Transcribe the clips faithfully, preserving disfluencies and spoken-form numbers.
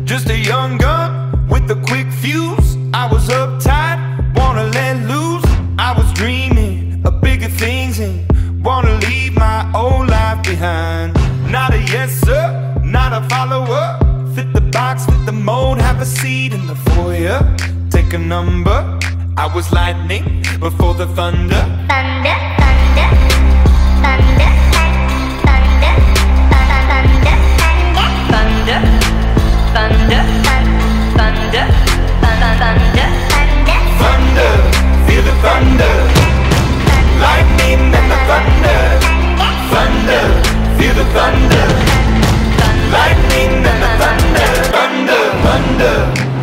Just a young gun with a quick fuse. I was uptight, wanna let loose. I was dreaming of bigger things and wanna leave my old life behind. Not a yes sir, not a follower. Fit the box, fit the mold, have a seat in the foyer. Take a number. I was lightning before the thunder. Thunder, thunder, thunder, thunder, thunder, thunder, thunder, thunder, thunder, thunder, feel the thunder. Lightning and the thunder. Thunder, feel the thunder. Lightning and the thunder. Thunder, thunder,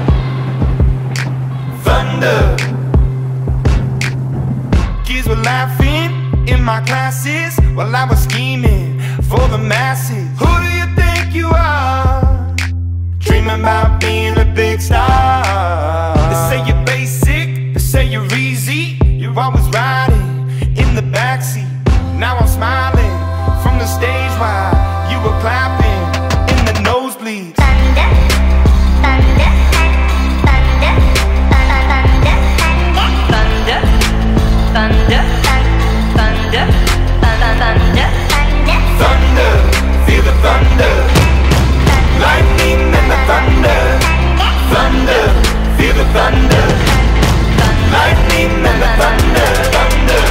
thunder. Kids were laughing in my classes while I was scheming for the masses. Who do you think you are? Dreaming about being a big star. They say you're basic, they say you're easy. You're always riding in the backseat. Now I'm smiling from the stage while you were clapping in the nosebleeds. thunder, thunder, thunder, thunder, thunder, thunder, thunder, thunder, thunder, feel the thunder. Lightning and the thunder. Thunder, feel the thunder. Lightning and the thunder. Thunder.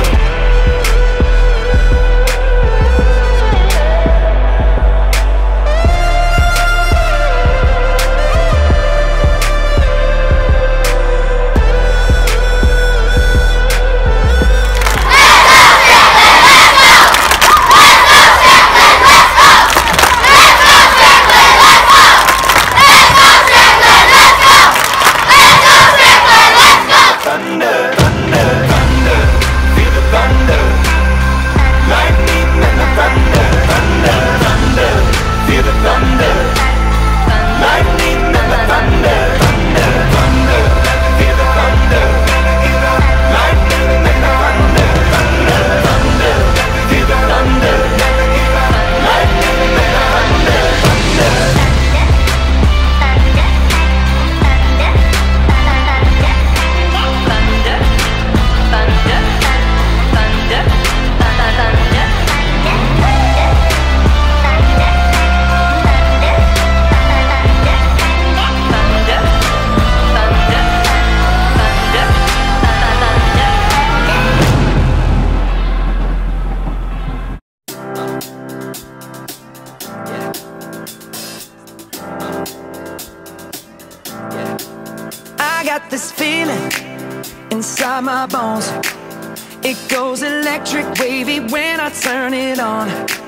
I got this feeling inside my bones. It goes electric wavy when I turn it on.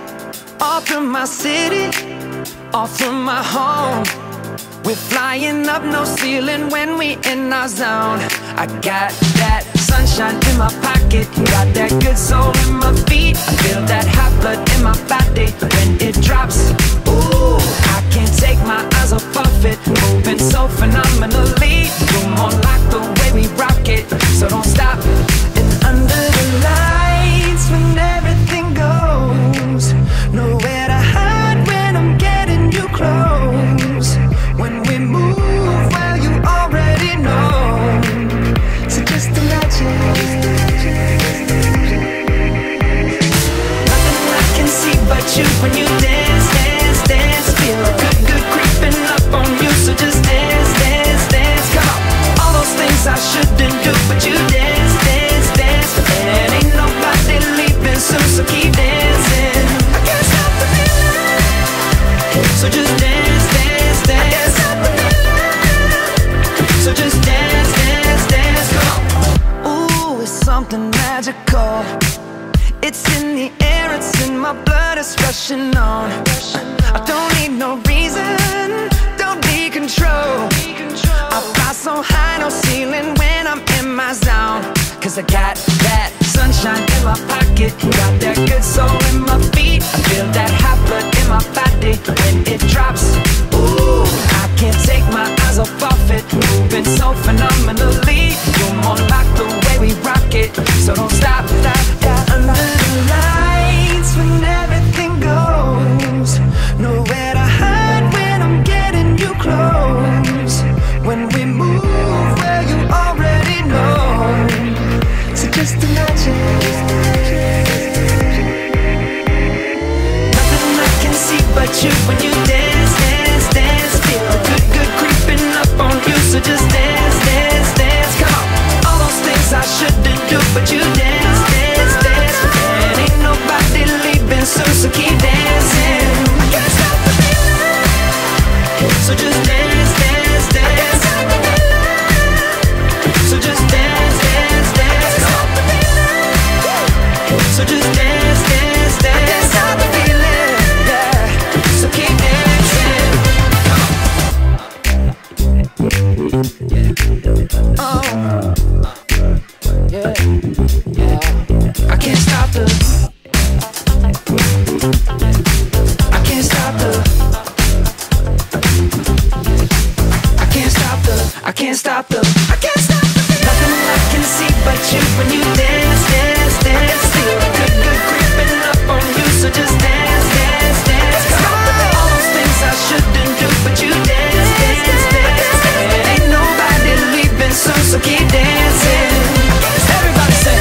Off from my city, off from my home. We're flying up, no ceiling when we in our zone. I got that sunshine in my pocket, got that good soul in my feet. I feel that hot blood in my body when it drops. Ooh, I can't take my eyes off of it, moving so phenomenally. You're more like the way we rock it, so don't stop. And under the lights, when everything goes, nowhere to hide when I'm getting you close. When we move, well, you already know. So just imagine. Nothing I can see but you when you dance, dance, dance. Feel good, good creeping up on you. So just dance, dance, dance. Come on. All those things I shouldn't do, but you dance, dance, dance. And ain't nobody leaving soon, so keep dancing. I can't stop the feeling. So just dance, dance, dance. I can't stop the feeling. So just dance, dance, dance. Come on. Ooh, it's something magical. It's in the air, it's in my blood, it's rushing on. I don't need no reason, don't need control. I fly so high, no ceiling when I'm in my zone. Cause I got that sunshine in my pocket, got that good soul in my feet. I feel that hot blood in my body when it drops. Ooh, I can't take my eyes off of it, moving so phenomenally. You're more like the way we rock it, so don't stop, stop, stop. Under the lights, when everything goes, nowhere to hide when I'm getting you close. So just dance, dance, dance. So just dance, dance, dance. So just dance, dance, dance. Can't stop the feeling, yeah. So keep dancing. Oh, yeah, yeah. I can't stop the. I can't stop the. I can't stop the. I can't stop the. I can't stop the. Nothing I can see but you when you dance, dance, dance. Feel a good, good creeping up on you, so just dance, dance, dance. All those things I shouldn't do, but you dance, dance, dance. Ain't nobody leaving soon, so keep dancing. Everybody say.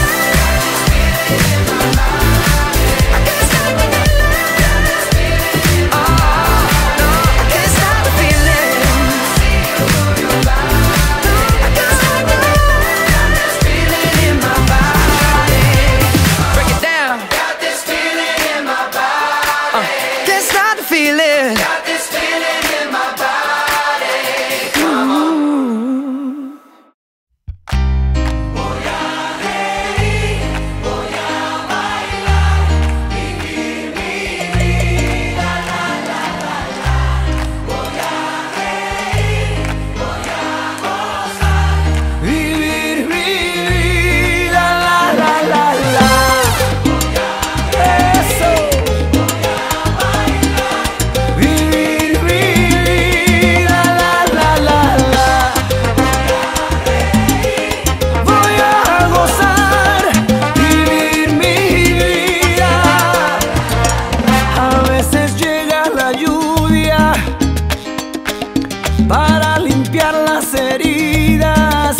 Para limpiar las heridas,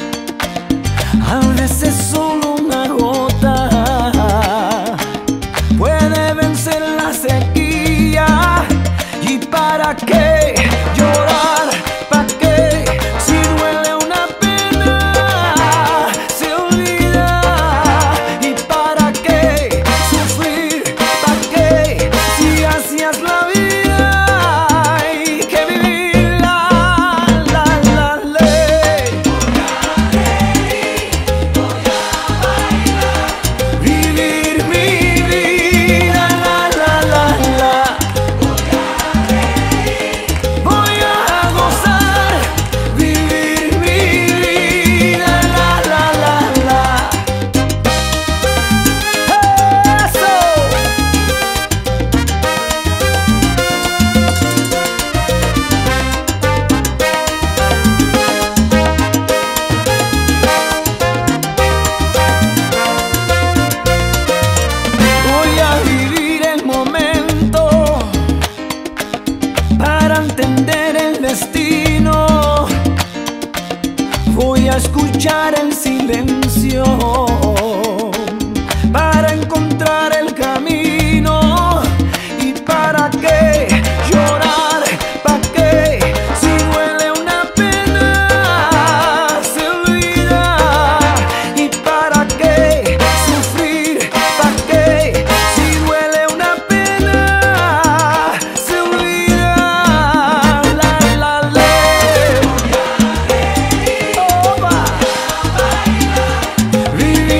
a veces solo una gota puede vencer la sequía. ¿Y para qué llorar? ¿Para qué? Si duele una pena, se olvida. ¿Y para qué sufrir? ¿Para qué? Si hacías la vida hay que vivir. Voy a escuchar el silencio para encontrar el camino. ¿Y para qué llorar? ¿Para qué? Si duele una pena, se olvida. ¿Y para qué sufrir? ¿Para qué? Si duele una pena, se olvida. La, la, la. Vivir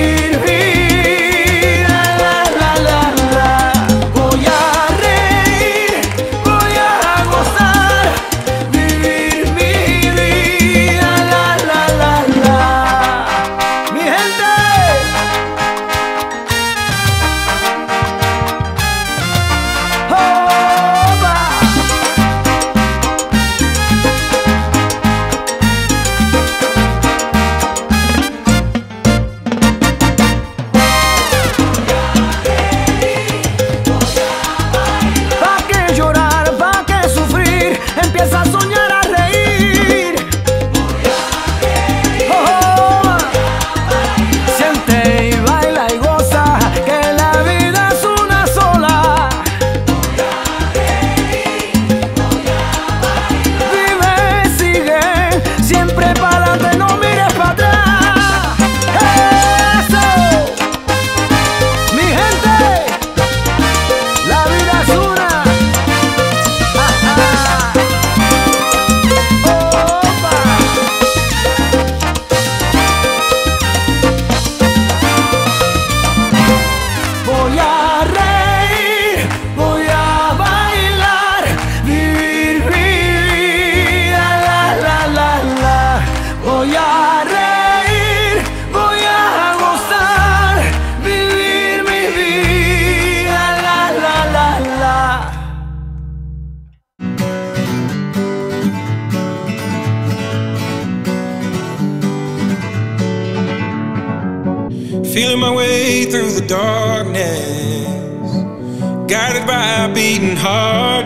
feeling my way through the darkness, guided by a beating heart.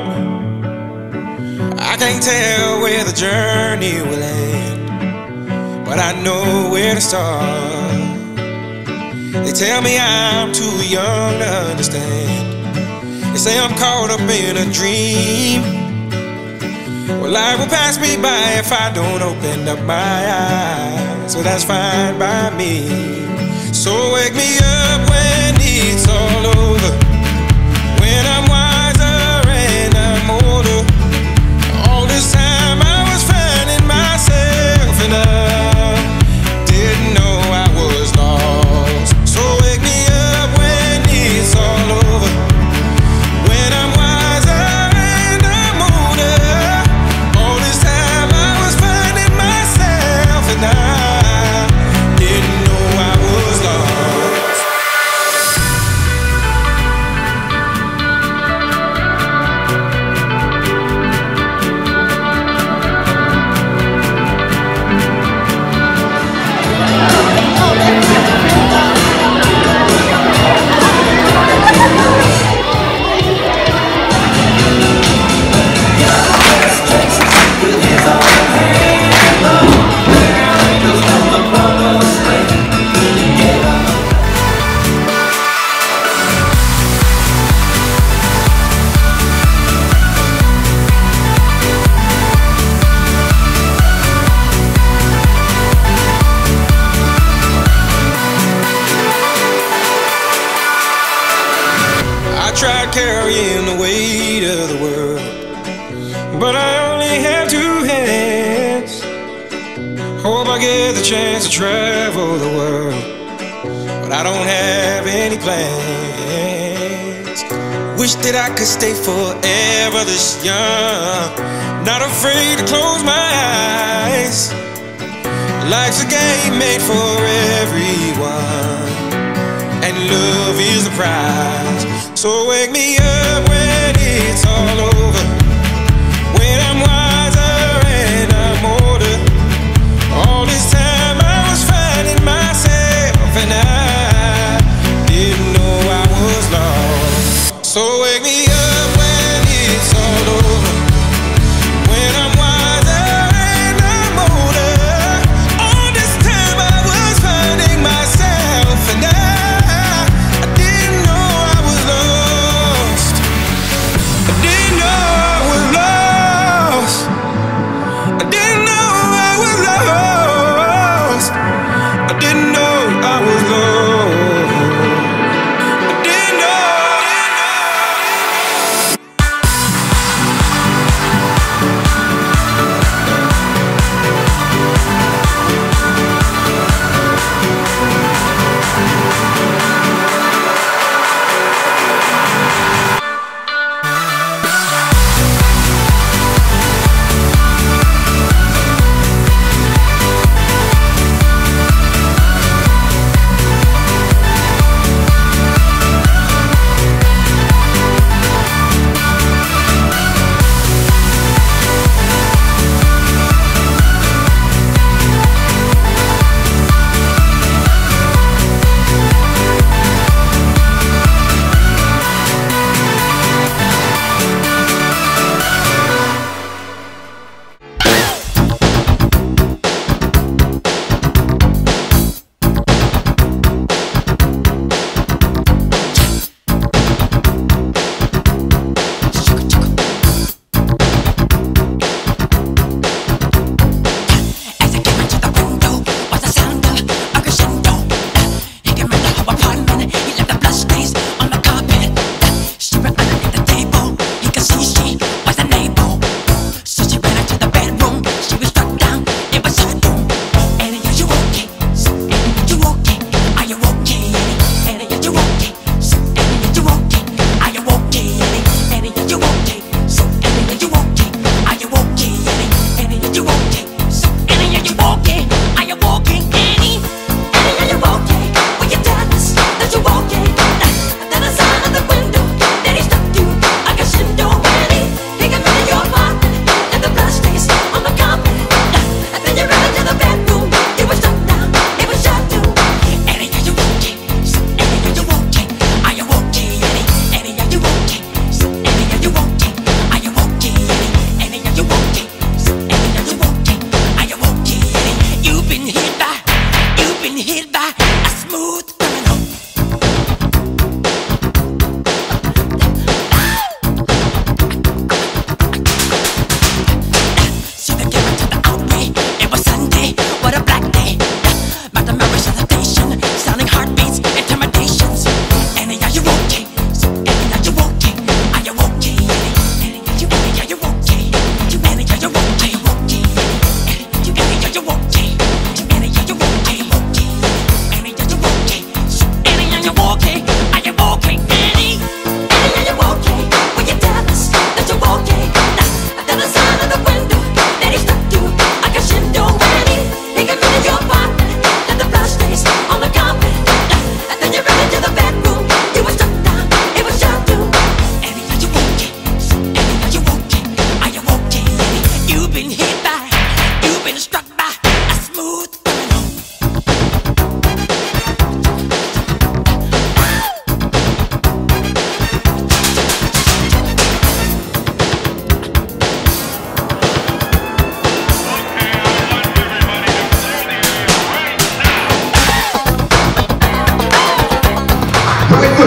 I can't tell where the journey will end, but I know where to start. They tell me I'm too young to understand. They say I'm caught up in a dream. Well, life will pass me by if I don't open up my eyes, so that's fine by me. So wake me up when it's all over, when I'm wiser and I'm older. All this time I was finding myself and I didn't know I was lost. So wake me up when it's all over, when I'm wiser and I'm older. All this time I was finding myself and I didn't know I was lost. I tried carrying the weight of the world, but I only have two hands. Hope I get the chance to travel the world, but I don't have any plans. Wish that I could stay forever this young, not afraid to close my eyes. Life's a game made for everyone, and love is the prize. So wake me up when it's all over, when I'm wiser and I'm older. All this time I was finding myself and I didn't know I was lost. So wake me up when it's all over, when I'm wiser and I'm older. All this time I was finding myself and I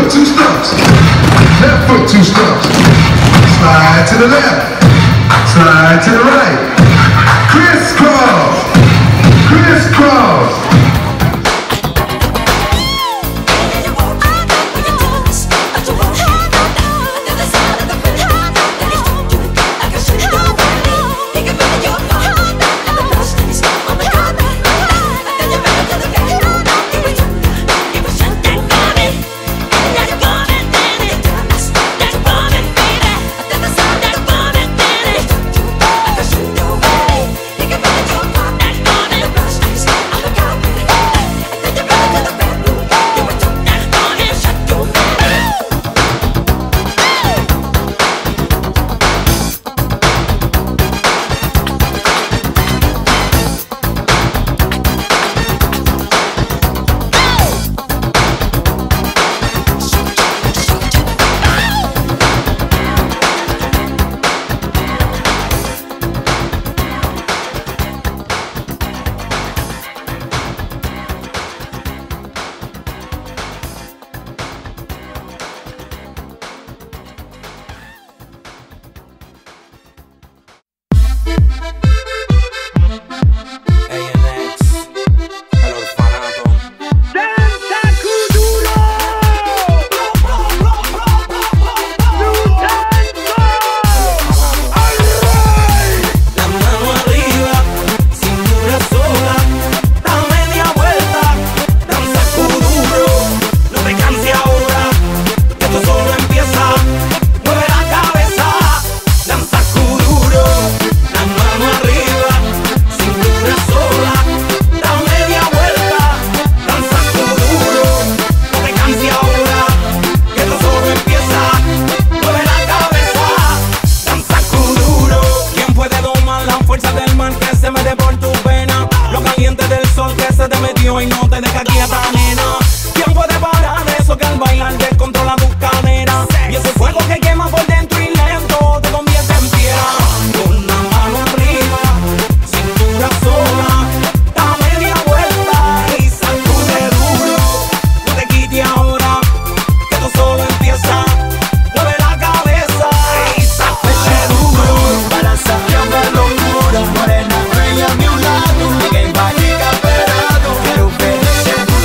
foot, two stumps. Left foot, two stumps. Slide to the left. Slide to the right. Crisscross. Crisscross. Morena, bella a mi lado, que va a llegar esperado. Quiero ver ese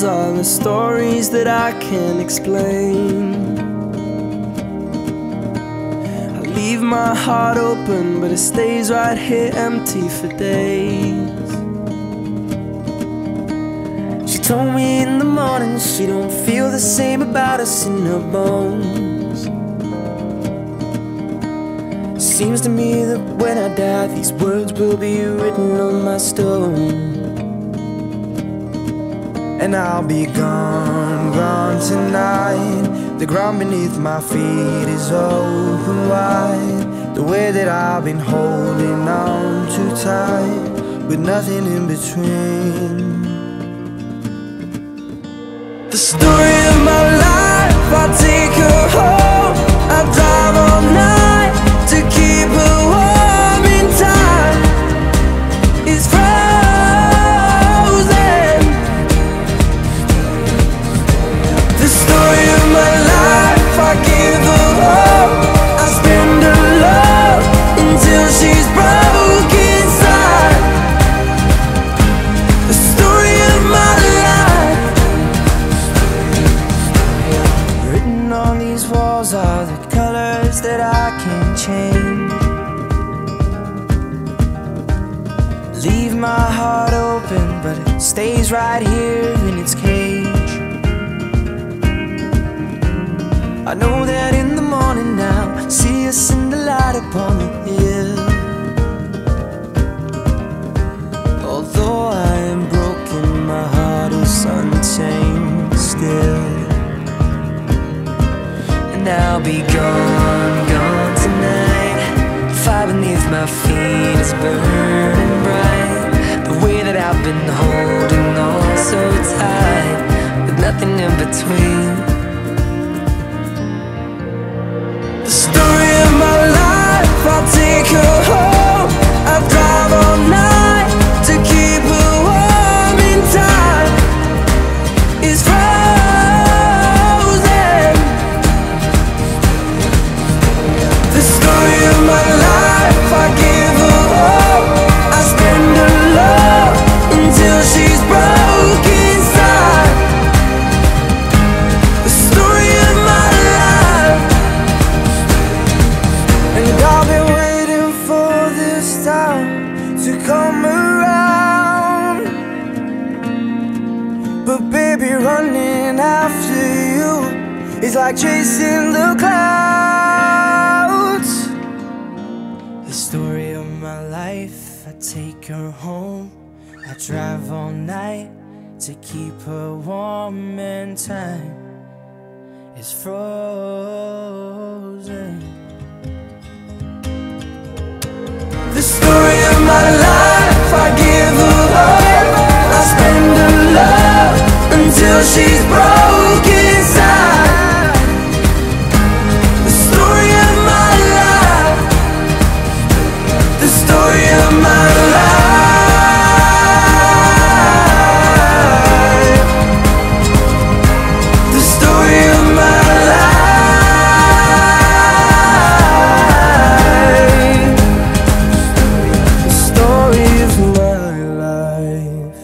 walls are the stories that I can't explain. I leave my heart open, but it stays right here empty for days. She told me in the morning she don't feel the same about us in her bones. Seems to me that when I die, these words will be written on my stone. And I'll be gone, gone tonight. The ground beneath my feet is open wide. The way that I've been holding on too tight, with nothing in between. The story of my life, I take her home. I drive all night to keep her warm in time. It's frozen. The story of my life, I give her hope. I spend her love until she's broke inside. The story of my life. Written on these walls are the colors that I can't change. Leave my heart open, but it stays right here in its cage. I know that in the morning now, see us in the light upon the hill. Although I am broken, my heart is untamed still. And I'll be gone, gone tonight. The fire beneath my feet is burning bright. The way that I've been holding on so tight, with nothing in between. The story of my life, I'll take her home. I drive all night to keep her warm in time. It's frozen. The story of my life, I give her hope. I spend her love until she's broke inside. The story of my life. And I've been waiting for this time to come around. But baby, running after you is like chasing the clouds. The story of my life, I take her home. I drive all night to keep her warm and time is frozen. The story of my life, I give her hope. I spend her love until she's broke inside. The story of my life. The story of my life. The story of my life. The story of my life.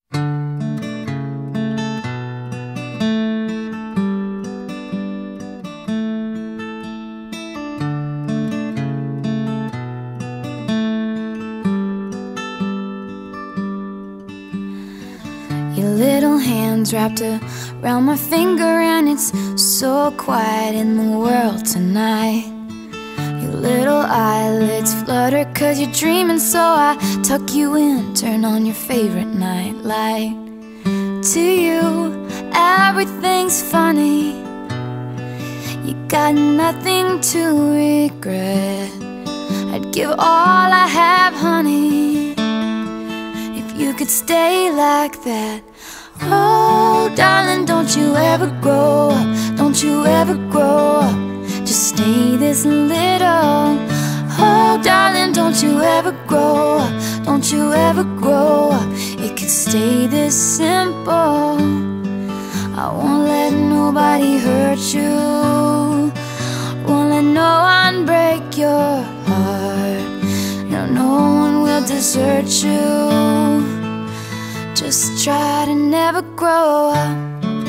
Your little hands wrapped around my finger, and it's so quiet in the world tonight. Your little eyelids flutter 'cause you're dreaming, so I tuck you in, turn on your favorite night light. To you, everything's funny. You got nothing to regret. I'd give all I have, honey, if you could stay like that. Oh, darling, don't you ever grow up, don't you ever grow up, just stay this little. Oh, darling, don't you ever grow up, don't you ever grow up, it could stay this simple. I won't let nobody hurt you, won't let no one break your heart. No, no one will desert you. Just try to never grow up.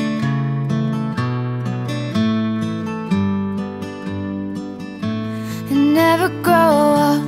And never grow up.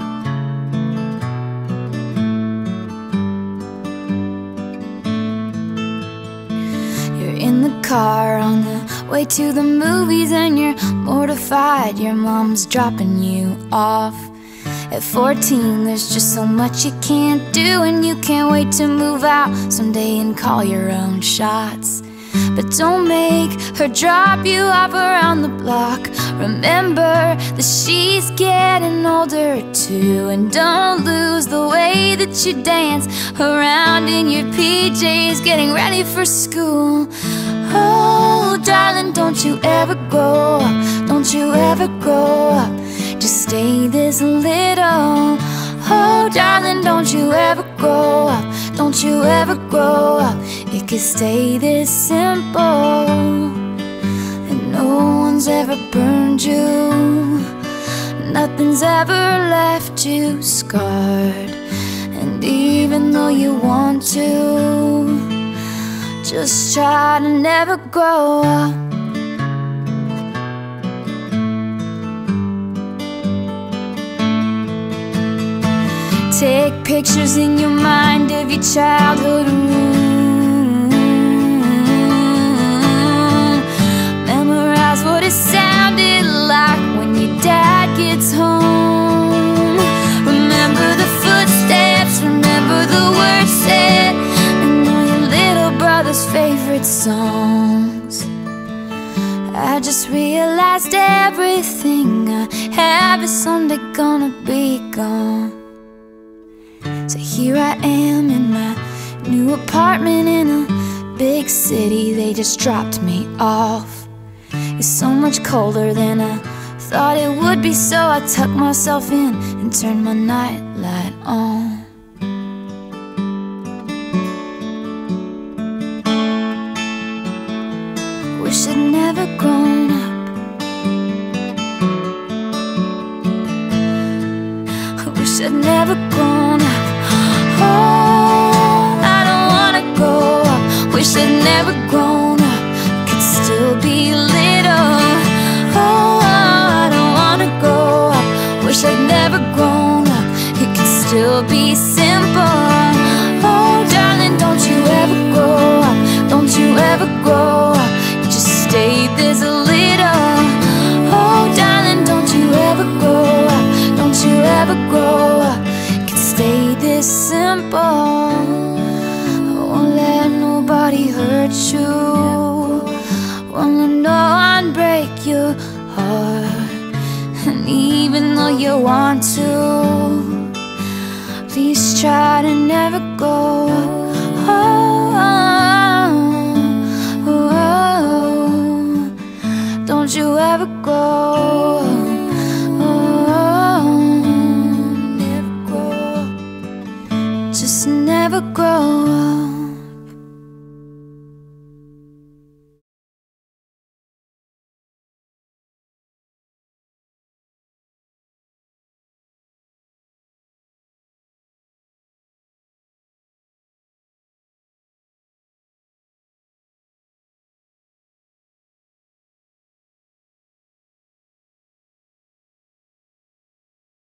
You're in the car on the way to the movies and you're mortified your mom's dropping you off. At fourteen, there's just so much you can't do, and you can't wait to move out someday and call your own shots. But don't make her drop you off around the block. Remember that she's getting older too, and don't lose the way that you dance around in your P Js getting ready for school. Oh, darling, don't you ever grow up. Don't you ever grow up. Just stay this little. Oh, darling, don't you ever grow up. Don't you ever grow up. It could stay this simple. And no one's ever burned you. Nothing's ever left you scarred. And even though you want to, just try to never grow up. Take pictures in your mind of your childhood room. Memorize what it sounded like when your dad gets home. Remember the footsteps, remember the words said, and all your little brother's favorite songs. I just realized everything I have is someday gonna be gone. So here I am in my new apartment in a big city. They just dropped me off. It's so much colder than I thought it would be, so I tucked myself in and turned my nightlight on. Wish I'd never grown up. I wish I'd never grown up. Oh, I don't wanna grow up. Wish I'd never grown up. Could still be little. Oh, I don't wanna grow up. Wish I'd never grown up. It could still be simple. Oh, darling, don't you ever grow up. Don't you ever grow up. Just stay this little. Oh, darling, don't you ever grow up. Don't you ever grow up. Stay this simple. I won't let nobody hurt you. Won't let no one break your heart. And even though you want to, please try to never go. Oh, oh, oh, oh. Don't you ever go. Just never grow up.